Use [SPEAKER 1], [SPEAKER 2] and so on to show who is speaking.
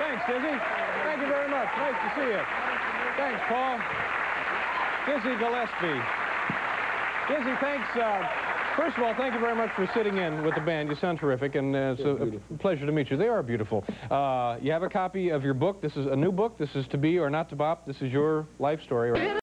[SPEAKER 1] Thanks, Dizzy. Thank you very much. Nice to see you. Thanks, Paul. Dizzy Gillespie. Dizzy, thanks. First of all, thank you very much for sitting in with the band. You sound terrific, and it's a pleasure to meet you. They are beautiful. You have a copy of your book. This is a new book. This is To Be or Not to Bop. This is your life story, right?